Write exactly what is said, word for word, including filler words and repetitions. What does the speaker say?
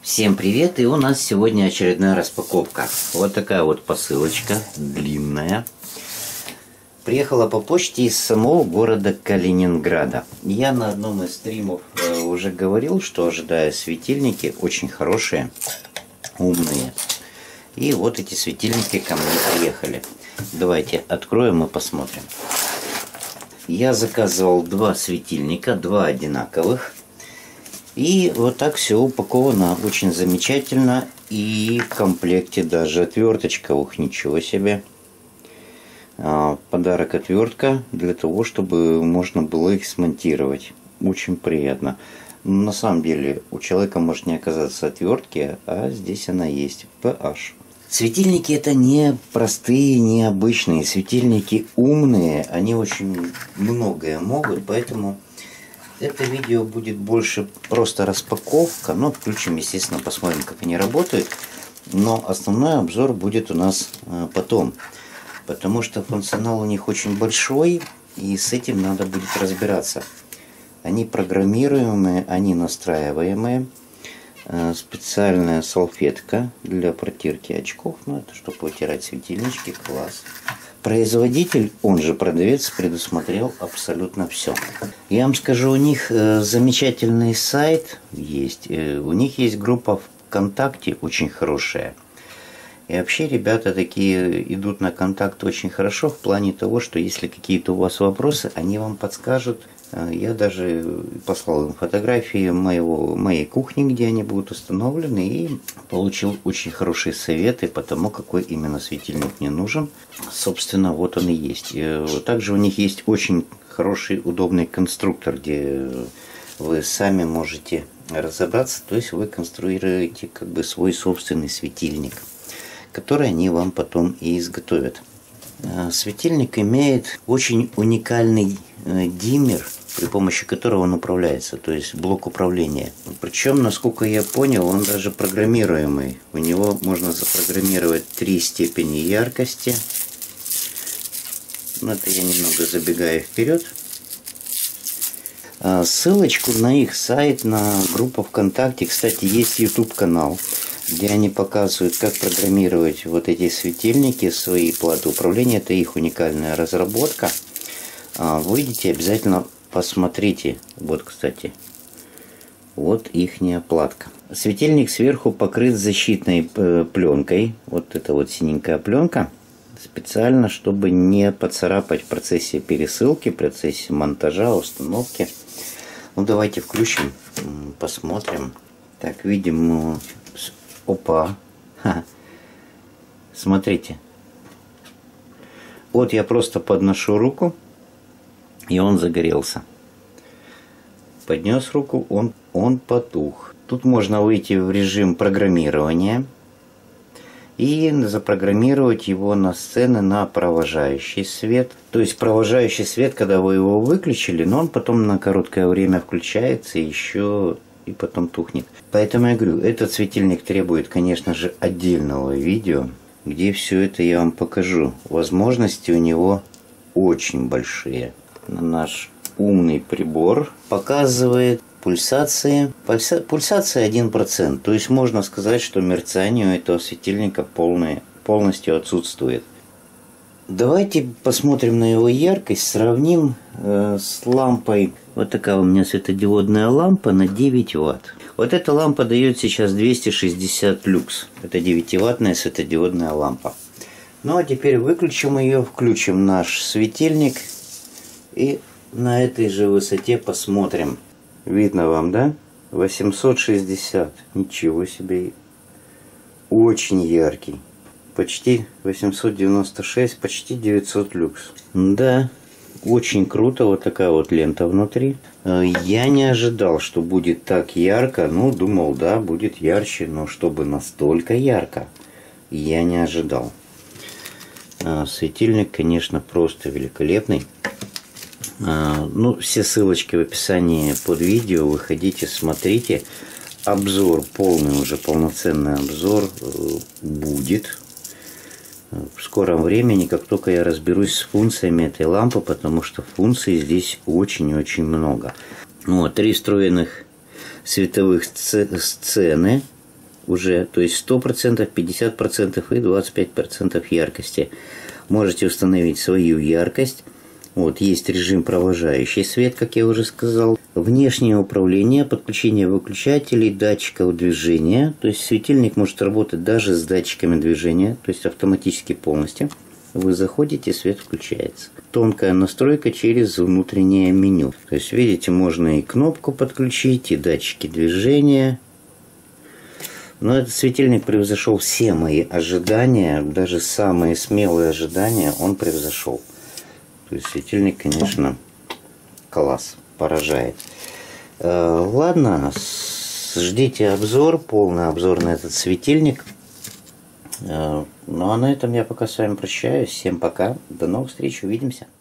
Всем привет! И у нас сегодня очередная распаковка. Вот такая вот посылочка, длинная. Приехала по почте из самого города Калининграда. Я на одном из стримов уже говорил, что ожидаю светильники очень хорошие, умные. И вот эти светильники ко мне приехали. Давайте откроем и посмотрим. Я заказывал два светильника, два одинаковых. И вот так все упаковано очень замечательно. И в комплекте даже отверточка. Ух, ничего себе. Подарок отвертка для того, чтобы можно было их смонтировать. Очень приятно. На самом деле у человека может не оказаться отвертки, а здесь она есть. пэ аш. Светильники это не простые, не обычные. Светильники умные. Они очень многое могут, поэтому... Это видео будет больше просто распаковка, но включим, естественно, посмотрим, как они работают. Но основной обзор будет у нас потом, потому что функционал у них очень большой, и с этим надо будет разбираться. Они программируемые, они настраиваемые. Специальная салфетка для протирки очков, ну это чтобы вытирать светильнички, класс. Производитель, он же продавец, предусмотрел абсолютно все. Я вам скажу, у них э, замечательный сайт есть. Э, у них есть группа ВКонтакте очень хорошая. И вообще ребята такие идут на контакт очень хорошо в плане того, что если какие-то у вас вопросы, они вам подскажут. Э, я даже послал им фотографии моего, моей кухни, где они будут установлены, и получил очень хорошие советы по тому, какой именно светильник мне нужен. Собственно, вот он и есть. Также у них есть очень хороший, удобный конструктор, где вы сами можете разобраться. То есть вы конструируете как бы свой собственный светильник, который они вам потом и изготовят. Светильник имеет очень уникальный диммер, при помощи которого он управляется, то есть блок управления. Причем, насколько я понял, он даже программируемый. У него можно запрограммировать три степени яркости. Но это я немного забегаю вперед. Ссылочку на их сайт, на группу ВКонтакте. Кстати, есть YouTube канал, где они показывают, как программировать вот эти светильники, свои платы управления. Это их уникальная разработка. Выйдите, обязательно посмотрите. Вот, кстати, вот ихняя платка. Светильник сверху покрыт защитной пленкой. Вот это вот синенькая пленка. Специально, чтобы не поцарапать в процессе пересылки, в процессе монтажа, установки. Ну, давайте включим, посмотрим. Так, видим. Опа. Ха. Смотрите. Вот я просто подношу руку, и он загорелся. Поднес руку, он, он потух. Тут можно выйти в режим программирования и запрограммировать его на сцены на провожающий свет. То есть провожающий свет, когда вы его выключили, но он потом на короткое время включается еще и потом тухнет. Поэтому я говорю, этот светильник требует, конечно же, отдельного видео, где все это я вам покажу. Возможности у него очень большие. Наш умный прибор показывает пульсации. Пульса, пульсация один процент. То есть можно сказать, что мерцание у этого светильника полное, полностью отсутствует. Давайте посмотрим на его яркость. Сравним э, с лампой. Вот такая у меня светодиодная лампа на девять ватт. Вот эта лампа дает сейчас двести шестьдесят люкс. Это девятиваттная светодиодная лампа. Ну а теперь выключим ее, включим наш светильник. И на этой же высоте посмотрим. Видно вам, да? восемьсот шестьдесят. Ничего себе. Очень яркий. Почти восемьсот девяносто шесть, почти девятьсот люкс. Да, очень круто. Вот такая вот лента внутри. Я не ожидал, что будет так ярко. Ну, думал, да, будет ярче. Но чтобы настолько ярко, я не ожидал. Светильник, конечно, просто великолепный. Ну, все ссылочки в описании под видео. Выходите, смотрите. Обзор, полный уже полноценный обзор будет в скором времени, как только я разберусь с функциями этой лампы, потому что функций здесь очень-очень много. Вот, три встроенных световых сцены. уже, то есть сто процентов, пятьдесят процентов и двадцать пять процентов яркости. Можете установить свою яркость. Вот, есть режим провожающий свет, как я уже сказал. Внешнее управление, подключение выключателей, датчиков движения. То есть светильник может работать даже с датчиками движения, то есть автоматически полностью. Вы заходите, свет включается. Тонкая настройка через внутреннее меню. То есть, видите, можно и кнопку подключить, и датчики движения. Но этот светильник превзошел все мои ожидания, даже самые смелые ожидания он превзошел. То есть светильник, конечно, класс, поражает. Ладно, ждите обзор, полный обзор на этот светильник. Ну а на этом я пока с вами прощаюсь. Всем пока, до новых встреч, увидимся.